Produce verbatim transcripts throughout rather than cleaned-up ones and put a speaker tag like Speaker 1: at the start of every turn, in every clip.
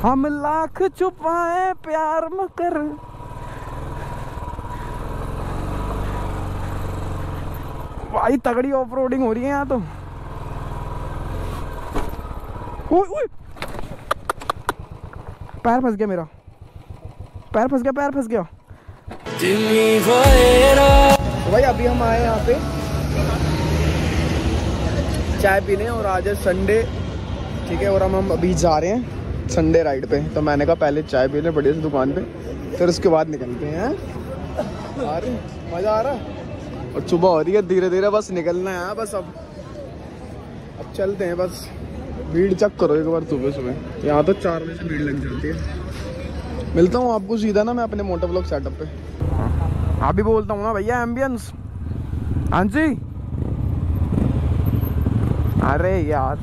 Speaker 1: हम लाख छुपाए प्यार मकर। भाई तगड़ी ऑफ रोडिंग हो रही है यहाँ तो। ओए ओए पैर फंस गया मेरा, पैर फंस गया, पैर फंस गया। तो भाई अभी हम आए यहाँ पे चाय पीने और आज है संडे, ठीक है। और हम हम अभी जा रहे हैं संडे राइड पे। तो मैंने कहा पहले चाय पी लें बढ़िया सी दुकान पे, फिर उसके बाद निकलते हैं। आ रही मज़ा आ रहा है। और सुबह हो रही है धीरे धीरे, बस निकलना है बस। अब अब चलते हैं बस। भीड़ चेक करो एक बार सुबह सुबह, यहाँ तो चार बजे से भीड़ लग जाती है। मिलता हूँ आपको सीधा ना मैं अपने मोटर ब्लॉक सेटअप पे। हाँ भी बोलता हूँ ना भैया एम्बियंस। हाँ जी अरे यार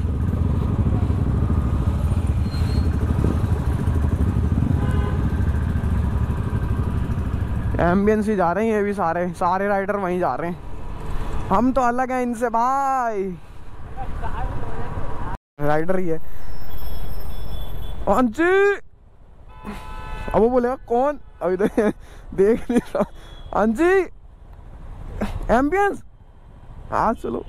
Speaker 1: एम्बियंस ही जा रहे हैं ये भी, सारे सारे राइडर वहीं जा रहे हैं। हम तो अलग हैं इनसे भाई, राइडर ही है। हाँ जी अब वो बोलेगा कौन, अभी तो देख नहीं रहा। हाँ जी एम्बियंस हाँ चलो।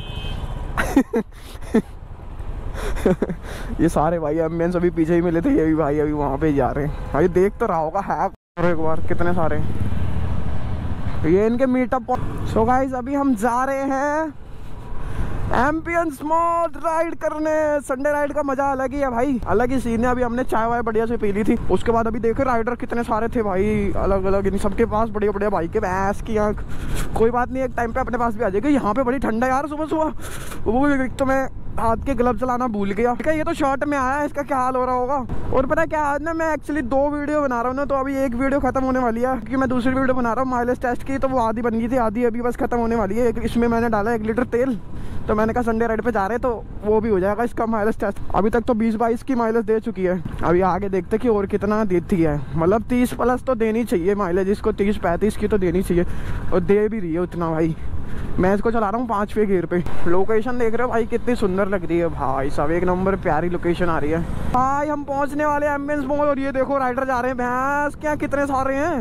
Speaker 1: ये सारे भाई एम्बियंस अभी पीछे ही मिले थे, ये भी भाई अभी वहां पे जा रहे हैं। भाई देख तो रहा होगा है एक बार कितने सारे ये इनके मीटअप। सो गाइस अभी हम जा रहे हैं एम्बियंस मॉड राइड करने। संडे राइड का मजा अलग ही है भाई, अलग ही सीन है। अभी हमने चाय वाय बढ़िया से पी ली थी, उसके बाद अभी देखे राइडर कितने सारे थे भाई, अलग अलग। इन सबके पास बढ़िया बढ़िया बाइक के भैंस की आँख। कोई बात नहीं, एक टाइम पे अपने पास भी आ जाएगी। यहाँ पे बड़ी ठंडा यार सुबह सुबह। वो एक तो मैं हाथ के ग्लव चलाना भूल गया। ठीक है ये तो शर्ट में आया, इसका क्या हाल हो रहा होगा। और पता है क्या आज ना मैं एक्चुअली दो वीडियो बना रहा हूँ ना, तो अभी एक वीडियो खत्म होने वाली है क्योंकि मैं दूसरी वीडियो बना रहा हूँ माइलेज टेस्ट की। तो वो आधी बन गई थी, आधी अभी बस खत्म होने वाली है। एक इसमें मैंने डाला एक लीटर तेल, तो मैंने कहा संडे राइड पे जा रहे तो वो भी हो जाएगा इसका माइलेज टेस्ट। अभी तक तो बीस बाईस की माइलेज दे चुकी है, अभी आगे देखते कि और कितना देती है। मतलब तीस प्लस तो देनी चाहिए माइलेज इसको, तीस पैंतीस की तो देनी चाहिए और दे भी रही है उतना। भाई मैं इसको चला रहा हूँ पाँचवें गियर पे। लोकेशन देख रहे हो भाई कितनी सुंदर लग रही है भाई, सब एक नंबर प्यारी लोकेशन आ रही है भाई। हम पहुँचने वाले एम्बियंस मॉल और ये देखो राइडर जा रहे हैं भैंस क्या कितने सारे हैं।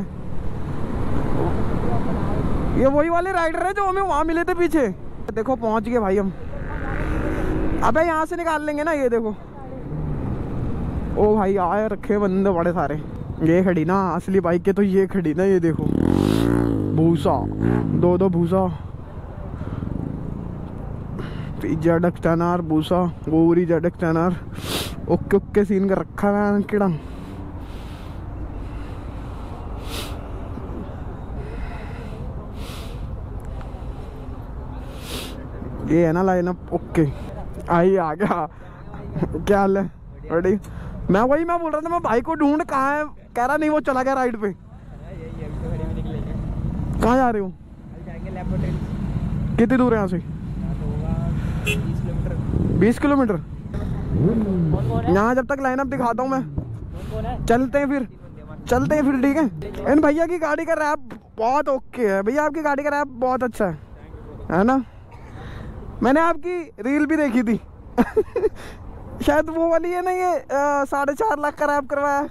Speaker 1: ये वही वाले राइडर है जो हमें वहाँ मिले थे पीछे। देखो पहुँच गए भाई हम। अबे यहाँ से निकाल लेंगे ना, ये देखो। ओ भाई आए रखे बंदे बड़े सारे। ये खड़ी ना असली बाइक के, तो ये खड़ी ना, ये देखो भूसा, दो दो भूसा, जेडक टेनर भूसा, गोरी जेडक टेनर। ओके ओके सीन कर रखा है किड़ा। ये है ना लाइनअप। ओके आई आ गया। क्या हाल है रेडी? मैं वही मैं बोल रहा था मैं भाई को ढूंढ कहाँ है, कह रहा नहीं वो चला गया राइड पे। कहाँ जा रहे हो? कितनी दूर है यहाँ से? बीस किलोमीटर। यहाँ जब तक लाइनअप दिखाता हूँ मैं। चलते हैं फिर, चलते हैं फिर ठीक है। इन भैया की गाड़ी का रैप बहुत ओके है भैया, आपकी गाड़ी का रैप बहुत अच्छा है, है ना? मैंने आपकी रील भी देखी थी। शायद वो वाली है ना, ये साढ़े चार लाख का रैप करवाया।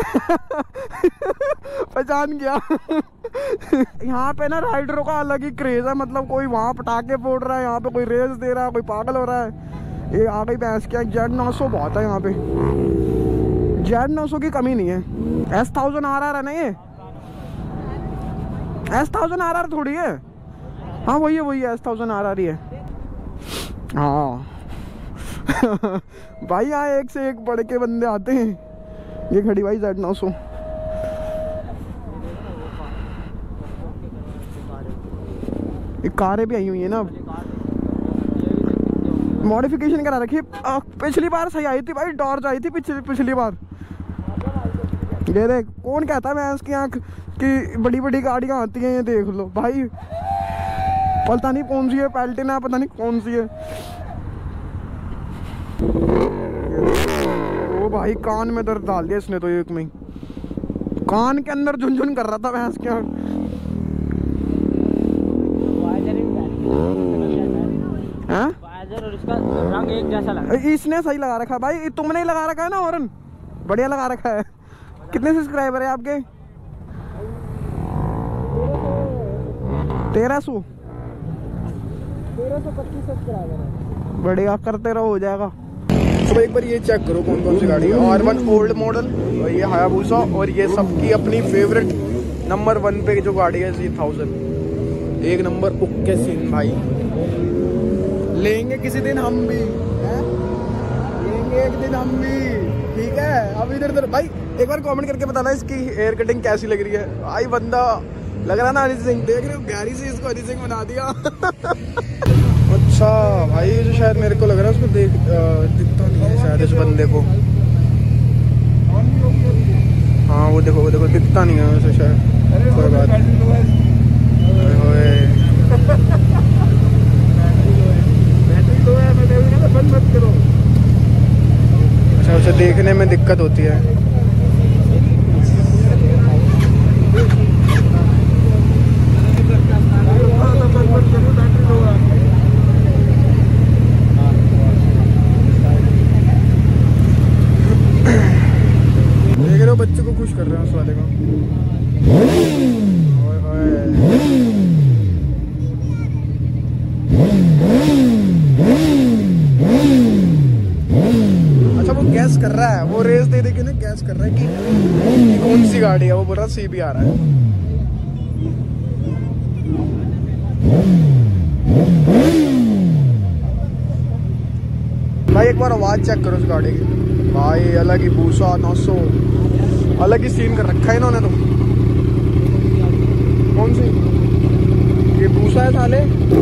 Speaker 1: पहचान गया। यहाँ पे ना राइडरों का अलग ही क्रेज है, मतलब कोई वहाँ पटाखे फोड़ रहा है, यहाँ पे कोई रेस दे रहा है, कोई पागल हो रहा है। ये आ गई भैंस क्या, जेड नौ सौ बहुत है यहाँ पे। जेड नौ सौ की कमी नहीं है। एस थाउजेंड आर आर है ना ये, एस थाउजेंड आर आर थोड़ी है। हाँ वही है वही है, एस थाउजेंड आर आर ही है। हाँ भाई यहाँ एक से एक बड़े के बंदे आते हैं। ये खड़ी भाई जेड नौ सौ। ये कारें भी आई हुई है ना, मॉडिफिकेशन करा रखी। पिछली बार सही आई थी भाई, डॉर्च आई थी पिछली पिछली बार। ये देख कौन कहता है मैं इसकी आँख की बड़ी बड़ी गाड़ियाँ आती हैं। ये देख लो भाई, पता नहीं कौन सी है, पैल्टिना है, पता नहीं कौन सी है। ओ भाई कान में दर्द डाल दिया इसने तो एक में, कान के अंदर झुनझुन कर रहा था भैंस क्या।
Speaker 2: और इसका रंग एक जैसा लगा।
Speaker 1: इसने सही लगा रखा भाई, तुमने ही लगा रखा है ना हॉर्न। बढ़िया लगा रखा है। कितने सब्सक्राइबर है आपके? तेरह सौ तेरह सौ पच्चीस सब्सक्राइबर है। बढ़िया, करते रहो, हो जाएगा। तो एक बार ये चेक करो कौन कौन सी गाड़ी है। आर वन ओल्ड मॉडल, और ये हायाबुसा, और ये सबकी अपनी फेवरेट नंबर वन पे जो गाड़ी है जी थाउजेंड। एक नंबर ओके सीन भाई। लेंगे किसी दिन हम भी, है? लेंगे एक दिन हम भी, ठीक है। अब इधर उधर भाई एक बार कमेंट करके बताना इसकी हेयर कटिंग कैसी लग रही है। भाई बंदा लग रहा ना अरिजीत सिंह, देख रहे हो गहरी से इसको अरिजीत सिंह बना दिया। अच्छा भाई, जो शायद मेरे को लग रहा है उसको देख दिखता नहीं है शायद इस बंदे को। हाँ वो देखो, वो देखो दिखता नहीं है वैसे शायद। कोई बात अच्छा, उसे देखने में दिक्कत होती है। देख रहे हो बच्चे को खुश कर रहे हैं उस वाले को। अच्छा वो गैस कर रहा है, वो रेस दे दे के ना गैस कर रहा है कि, कि कौन सी गाड़ी है। वो बोल रहा सी भी आ रहा है। भाई एक बार आवाज चेक करो उस गाड़ी की भाई, अलग ही भूसा नौ सौ, अलग ही सीन कर रखा है इन्होंने तो। कौन सी ये भूसा है साले,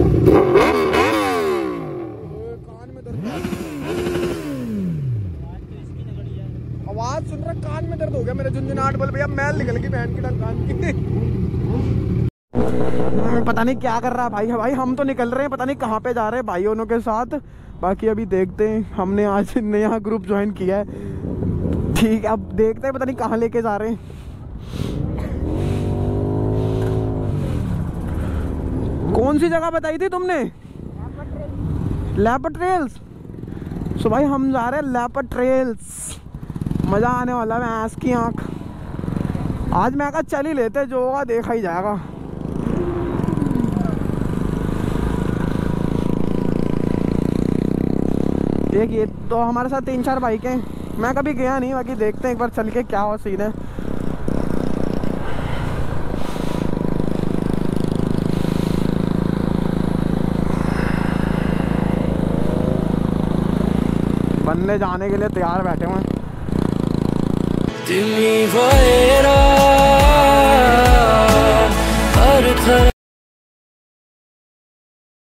Speaker 1: कान में दर्द, आवाज सुन रहा, कान में दर्द हो गया मेरे। झुंझुनाहट बोल भैया मैल निकल गई बहन की कान की। पता नहीं क्या कर रहा है भाई। भाई हम तो निकल रहे हैं, पता नहीं कहाँ पे जा रहे हैं भाइयों के साथ। बाकी अभी देखते हैं, हमने आज नया ग्रुप ज्वाइन किया है, ठीक है। अब देखते हैं पता नहीं कहाँ लेके जा रहे हैं। कौन सी जगह बताई थी तुमने? Leopard trails. सो भाई हम जा रहे हैं लेपर्ड ट्रेल्स, मजा आने वाला है। ऐस की आंख आज मैं कहा चल ही लेते, जो होगा देखा ही जाएगा। देखिए तो हमारे साथ तीन चार बाइक हैं, मैं कभी गया नहीं, बाकी देखते हैं एक बार चल के क्या हो सीन है। बंदे जाने के लिए तैयार बैठे हुए हैं।